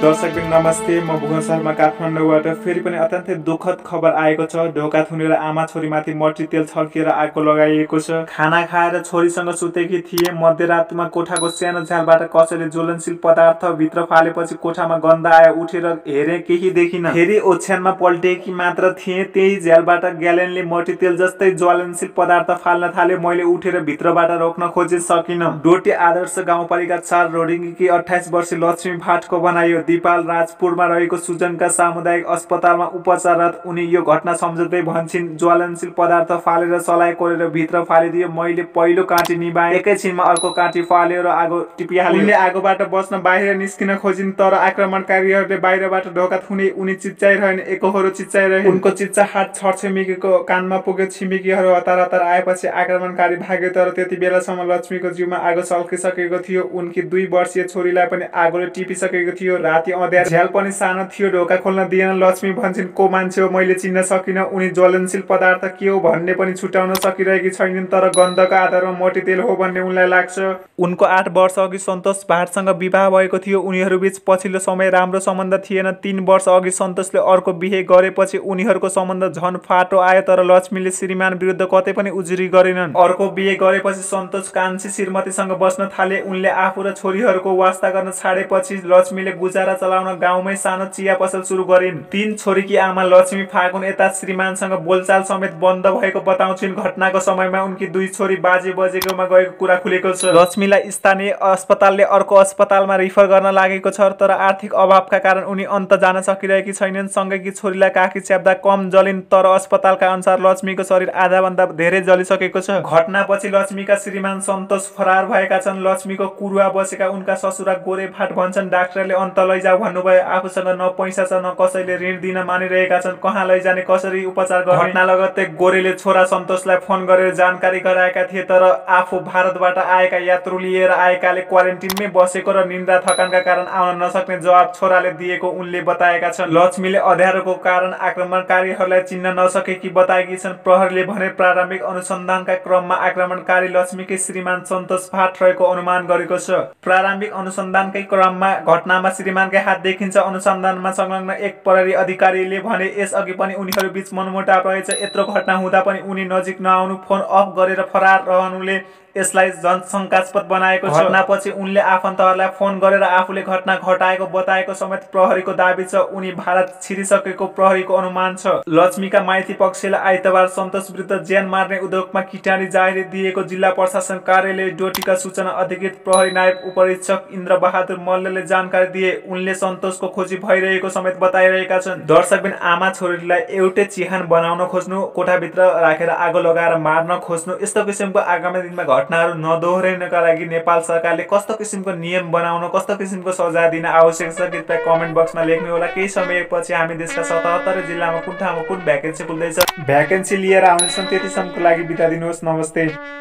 दर्शकबिन नमस्ते, म भुवन शर्मा काठमाडौँबाट फेरि पनि अत्यन्तै दुःखद खबर आएको छ। ढोका थुनेर आमा छोरीमाथि मट्टी तेल छर्किएर आगो लगाइएको छ। खाना खाएर छोरीसँग सुतेकी थिए। मध्यरातमा कोठाको सानो झ्यालबाट कसैले ज्वलनशील पदार्थ भित्र फालेपछि कोठामा गन्ध आयो। उठेर हेरे, केही देखिन। फेरि ओछ्यानमा पल्टेकी मात्र थिए। त्यही झ्यालबाट ग्यालेनले मट्टी तेल जस्तै ज्वलनशील पदार्थ फाल्न थाल्यो। मैले उठेर भित्रबाट रोक्न खोजे, सकिन। डोटी आदर्श गाउँपालिका 4 रोडिङकी 28 वर्षीय लक्ष्मी भाटको बनाइयो। दिपाल राजपुरमा रहेको सुजनका सामुदायिक अस्पतालमा उपचाररत उनी यो घटना सम्झँदै भन्छन्, ज्वलनशील पदार्थ फालेर सलाइ कोरेर भित्र फालिदियो। मैले पहिलो काँटी निभाएँ, एकैछिनमा अर्को काँटी फाल्यो र आगो टिपिहाल्यो। उनले आगोबाट बच्न बाहिर निस्किन खोजिन्, तर आक्रमणकारीहरूले बाहिरबाट ढोका थुने। उनी चिच्चाइरहन्, एकहोरो चिच्चाइरहे। उनको चिच्चाहाट छरछिमेकीको कानमा पुग्यो। छिमेकीहरू हतार हतार आएपछि आक्रमणकारी भाग्यो, तर त्यति बेलासम्म लक्ष्मीको जिउमा आगो सल्किसकेको थियो। उनकी 2 वर्षीय छोरीलाई पनि आगोले टिपिसकेको थियो। राति अँध्यार, झ्याल पनि सानो थियो, ढोका खोल्न दिएन। लक्ष्मी भन्छन्, को मान्छे हो मैले चिन्न सकिन। उनी ज्वलनशील पदार्थ के हो भन्ने पनि छुट्याउन सकिरहेकी छैनन्, तर गन्धको आधारमा मट्टी तेल हो भन्ने उनलाई लाग्छ। उनको 8 वर्ष अघि सन्तोष भाटसँग विवाह भएको थियो। उनीहरूबीच पछिल्लो समय राम्रो सम्बन्ध थिएन। 3 वर्ष अघि सन्तोषले अर्को बिहे गरेपछि उनीहरूको सम्बन्ध झन् फाटो आयो, तर लक्ष्मीले श्रीमान विरुद्ध कतै पनि उजुरी गरेनन्। अर्को बिहे गरेपछि सन्तोष कान्छी श्रीमतीसँग बस्न थाले। उनले आफू र छोरीहरूको वास्ता गर्न छाडेपछि लक्ष्मीले गुजारा चलाउन गाउँमै सानो चिया पसल सुरु गरिन्। 3 छोरीकी आमा लक्ष्मी फागुन यता श्रीमानसँग बोलचाल समेत बन्द भएको बताउँछिन्। घटनाको समयमा उनकी 2 छोरी बाजे बजेकोमा गएको कुरा खुलेको छ। लक्ष्मीलाई स्थानीय अस्पतालले अर्को अस्पतालमा रिफर गर्न लागेको छ, तर आर्थिक अभावका कारण उनी अन्त जान सकिरहेकी छैनन्। सँगैकी छोरीलाई काखी च्याप्दा कम जलिन्, तर अस्पतालका अनुसार लक्ष्मीको शरीर आधाभन्दा धेरै जलिसकेको छ। घटनापछि लक्ष्मीका श्रीमान सन्तोष फरार भएका छन्। लक्ष्मीको कुरुवा बसेका उनका ससुरा गोरे भाट भन्छन्, डाक्टरले अन्त लैजाऊ भन्नुभयो। आफूसँग न पैसा छ, न कसैले ऋण दिन मानिरहेका छन्। कहाँ लैजाने, कसरी उपचार गर्ने? घटना लगत्तै गोरेले छोरा सन्तोषलाई फोन गरेर जानकारी गराएका थिए, तर आफू भारतबाट आएका यात्रु लिएर आएकाले क्वारेन्टिनमै बसेको र निन्द्रा थकानका कारण आउन नसक्ने जवाब छोराले दिएको उनले बताएका छन्। लक्ष्मीले अँध्यारोको कारण आक्रमणकारीहरूलाई चिन्न नसकेकी बताएकी छन्। प्रहरीले भने प्रारम्भिक अनुसन्धानका क्रममा आक्रमणकारी लक्ष्मीकै श्रीमान सन्तोष भाट रहेको अनुमान गरेको छ। प्रारम्भिक अनुसन्धानकै क्रममा घटनामा श्रीमानकै हात देखिन्छ। अनुसन्धानमा संलग्न एक प्रहरी अधिकारीले भने यसअघि पनि उनीहरूबीच मनमुटाव रहेछ। यत्रो घटना हुँदा पनि उनी नजिक नआउनु, फोन अफ गरेर फरार रहनुले यसलाई झन् शङ्कास्पद बनाएको छ। घटनापछि उनले आफन्तहरूलाई फोन गरेर आफूले घटना घटाएको बताएको समेत प्रहरीको दाबी छ। उनी भारत छिरिसकेको प्रहरीको अनुमान छ। लक्ष्मीका माइती पक्षले आइतबार सन्तोष विरुद्ध ज्यान मार्ने उद्योगमा किटानी जाहेरी दिएको जिल्ला प्रशासन कार्यालय डोटीका सूचना अधिकृत प्रहरी नायब उपरीक्षक इन्द्र बहादुर मल्लले जानकारी दिए। उनले सन्तोषको खोजी भइरहेको समेत बताइरहेका छन्। दर्शकबिन आमा छोरीलाई एउटै चिहान बनाउन खोज्नु, कोठाभित्र राखेर आगो लगाएर मार्न खोज्नु, यस्तो किसिमको आगामी दिनमा घटनाहरू नदोहोरिनका लागि नेपाल सरकारले कस्तो किसिमको नियम बनाउन, कस्तो किसिमको सजाय दिन आवश्यक छ, कृपया कमेन्ट बक्समा लेख्नु होला। केही समयपछि हामी देशका 77 जिल्लामा कुन ठाउँमा कुन भ्याकेन्सी खुल्दैछ, भ्याकेन्सी लिएर आउनेछौँ। त्यतिसम्मको लागि बिदा दिनुहोस्। नमस्ते।